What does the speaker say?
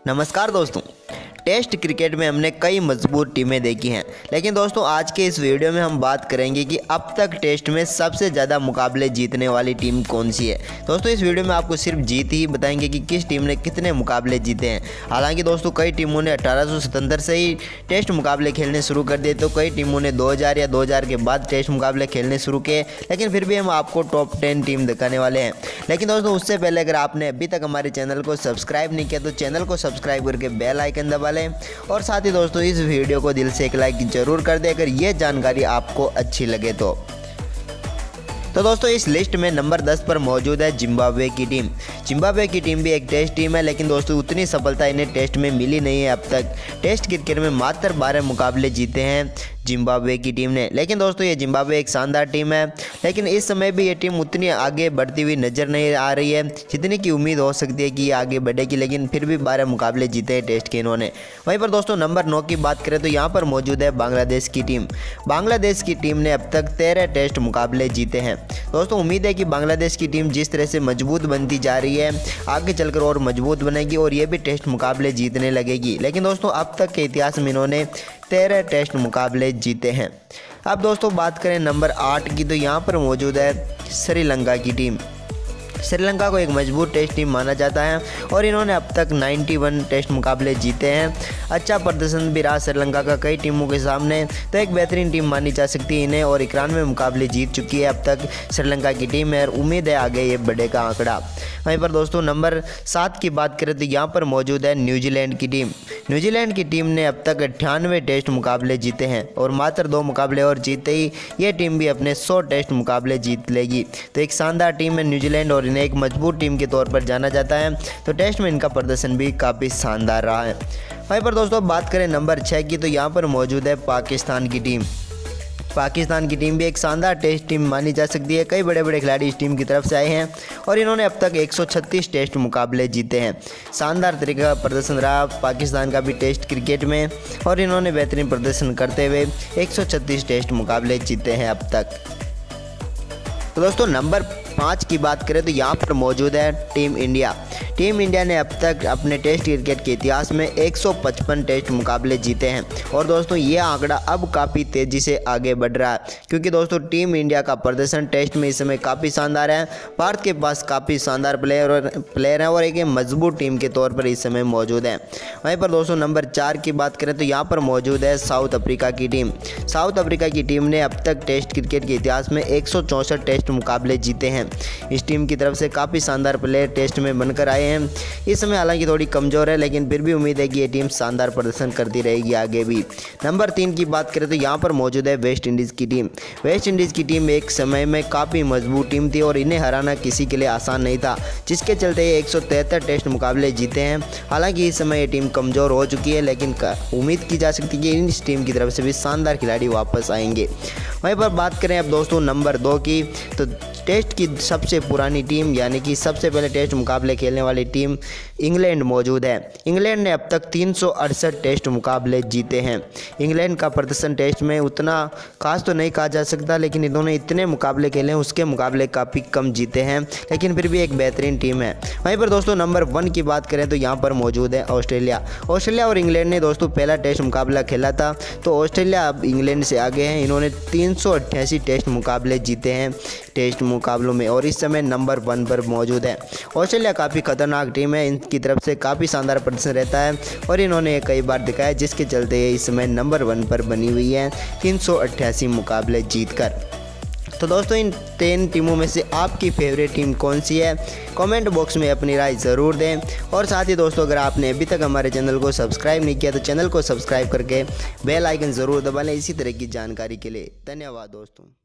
नमस्कार दोस्तों। Test cricket में हमने कई मजबूत टीमें देखी हैं, लेकिन दोस्तों आज के इस वीडियो में हम बात करेंगे कि अब तक टेस्ट में सबसे ज़्यादा मुकाबले जीतने वाली टीम कौन सी है। दोस्तों इस वीडियो में आपको सिर्फ जीत ही बताएंगे कि किस टीम ने कितने मुकाबले जीते हैं। हालांकि दोस्तों कई टीमों ने 1877 से ही टेस्ट मुकाबले खेलने शुरू कर दिए, तो कई टीमों ने 2000 या 2000 के बाद टेस्ट मुकाबले खेलने शुरू किए, लेकिन फिर भी हम आपको टॉप 10 टीम दिखाने वाले हैं। लेकिन दोस्तों उससे पहले अगर आपने अभी तक हमारे चैनल को सब्सक्राइब नहीं किया तो चैनल को सब्सक्राइब करके बेल आइकन दबा लें, और साथ ही दोस्तों इस वीडियो को दिल से एक लाइक जरूर कर दें अगर ये जानकारी आपको अच्छी लगे तो दोस्तों इस लिस्ट में नंबर 10 पर मौजूद है जिम्बाब्वे की टीम। जिम्बाब्वे की टीम भी एक टेस्ट टीम है, लेकिन दोस्तों उतनी सफलता इन्हें टेस्ट में मिली नहीं है। अब तक टेस्ट क्रिकेट में मात्र 12 मुकाबले जीते हैं जिम्बाब्वे की टीम ने। लेकिन दोस्तों ये जिम्बाब्वे एक शानदार टीम है, लेकिन इस समय भी ये टीम उतनी आगे बढ़ती हुई नज़र नहीं आ रही है जितनी की उम्मीद हो सकती है कि ये आगे बढ़ेगी, लेकिन फिर भी 12 मुकाबले जीते हैं टेस्ट के इन्होंने। वहीं पर दोस्तों नंबर 9 की बात करें तो यहाँ पर मौजूद है बांग्लादेश की टीम। बांग्लादेश की टीम ने अब तक 13 टेस्ट मुकाबले जीते हैं। दोस्तों उम्मीद है कि बांग्लादेश की टीम जिस तरह से मजबूत बनती जा रही है आगे चलकर और मजबूत बनेगी और ये भी टेस्ट मुकाबले जीतने लगेगी। लेकिन दोस्तों अब तक के इतिहास में इन्होंने 13 टेस्ट मुकाबले जीते हैं। अब दोस्तों बात करें नंबर 8 की तो यहाँ पर मौजूद है श्रीलंका की टीम। श्रीलंका को एक मजबूत टेस्ट टीम माना जाता है और इन्होंने अब तक 91 टेस्ट मुकाबले जीते हैं। अच्छा प्रदर्शन भी रहा श्रीलंका का कई टीमों के सामने, तो एक बेहतरीन टीम मानी जा सकती है इन्हें, और 91 मुकाबले जीत चुकी है अब तक श्रीलंका की टीम है और उम्मीद है आगे ये बढ़ेगा आंकड़ा। वहीं पर दोस्तों नंबर 7 की बात करें तो यहाँ पर मौजूद है न्यूजीलैंड की टीम। न्यूजीलैंड की टीम ने अब तक 98 टेस्ट मुकाबले जीते हैं और मात्र 2 मुकाबले और जीते ही ये टीम भी अपने 100 टेस्ट मुकाबले जीत लेगी। तो एक शानदार टीम है न्यूजीलैंड और इन्हें एक मजबूत टीम के तौर पर जाना जाता है, तो टेस्ट में इनका प्रदर्शन भी काफ़ी शानदार रहा है। वहीं पर दोस्तों बात करें नंबर 6 की तो यहाँ पर मौजूद है पाकिस्तान की टीम। पाकिस्तान की टीम भी एक शानदार टेस्ट टीम मानी जा सकती है। कई बड़े बड़े खिलाड़ी इस टीम की तरफ से आए हैं और इन्होंने अब तक 136 टेस्ट मुकाबले जीते हैं। शानदार तरीके का प्रदर्शन रहा पाकिस्तान का भी टेस्ट क्रिकेट में और इन्होंने बेहतरीन प्रदर्शन करते हुए 136 टेस्ट मुकाबले जीते हैं अब तक। तो दोस्तों नंबर 5 की बात करें तो यहाँ पर मौजूद है टीम इंडिया। टीम इंडिया ने अब तक अपने टेस्ट क्रिकेट के इतिहास में 155 टेस्ट मुकाबले जीते हैं और दोस्तों ये आंकड़ा अब काफ़ी तेज़ी से आगे बढ़ रहा है, क्योंकि दोस्तों टीम इंडिया का प्रदर्शन टेस्ट में इस समय काफ़ी शानदार है। भारत के पास काफ़ी शानदार प्लेयर हैं और एक मजबूत टीम के तौर पर इस समय मौजूद है। वहीं पर दोस्तों नंबर 4 की बात करें तो यहाँ पर मौजूद है साउथ अफ्रीका की टीम। साउथ अफ्रीका की टीम ने अब तक टेस्ट क्रिकेट के इतिहास में 164 टेस्ट मुकाबले जीते हैं। इस टीम की तरफ से काफ़ी शानदार प्लेयर टेस्ट में बनकर आए हैं। इस समय हालांकि थोड़ी कमज़ोर है, लेकिन फिर भी उम्मीद है कि ये टीम शानदार प्रदर्शन करती रहेगी आगे भी। नंबर 3 की बात करें तो यहाँ पर मौजूद है वेस्ट इंडीज़ की टीम। वेस्ट इंडीज़ की टीम एक समय में काफ़ी मजबूत टीम थी और इन्हें हराना किसी के लिए आसान नहीं था, जिसके चलते ये 173 टेस्ट मुकाबले जीते हैं। हालांकि इस समय ये टीम कमज़ोर हो चुकी है, लेकिन उम्मीद की जा सकती है कि इस टीम की तरफ से भी शानदार खिलाड़ी वापस आएंगे। वहीं पर बात करें अब दोस्तों नंबर 2 की तो टेस्ट की सबसे पुरानी टीम यानी कि सबसे पहले टेस्ट मुकाबले खेलने वाली टीम इंग्लैंड मौजूद है। इंग्लैंड ने अब तक 368 टेस्ट मुकाबले जीते हैं। इंग्लैंड का प्रदर्शन टेस्ट में उतना खास तो नहीं कहा जा सकता, लेकिन इन्होंने इतने मुकाबले खेले हैं उसके मुकाबले काफ़ी कम जीते हैं, लेकिन फिर भी एक बेहतरीन टीम है। वहीं पर दोस्तों नंबर 1 की बात करें तो यहाँ पर मौजूद है ऑस्ट्रेलिया। ऑस्ट्रेलिया और इंग्लैंड ने दोस्तों पहला टेस्ट मुकाबला खेला था, तो ऑस्ट्रेलिया अब इंग्लैंड से आगे हैं। इन्होंने 388 टेस्ट मुकाबले जीते हैं टेस्ट मुकाबलों में और इस समय नंबर 1 पर मौजूद है। ऑस्ट्रेलिया काफ़ी खतरनाक टीम है, इनकी तरफ से काफ़ी शानदार प्रदर्शन रहता है और इन्होंने कई बार दिखाया, जिसके चलते ये इस समय नंबर 1 पर बनी हुई है 388 मुकाबले जीतकर। तो दोस्तों इन 10 टीमों में से आपकी फेवरेट टीम कौन सी है, कमेंट बॉक्स में अपनी राय ज़रूर दें। और साथ ही दोस्तों अगर आपने अभी तक हमारे चैनल को सब्सक्राइब नहीं किया तो चैनल को सब्सक्राइब करके बेल आइकन ज़रूर दबा लें इसी तरह की जानकारी के लिए। धन्यवाद दोस्तों।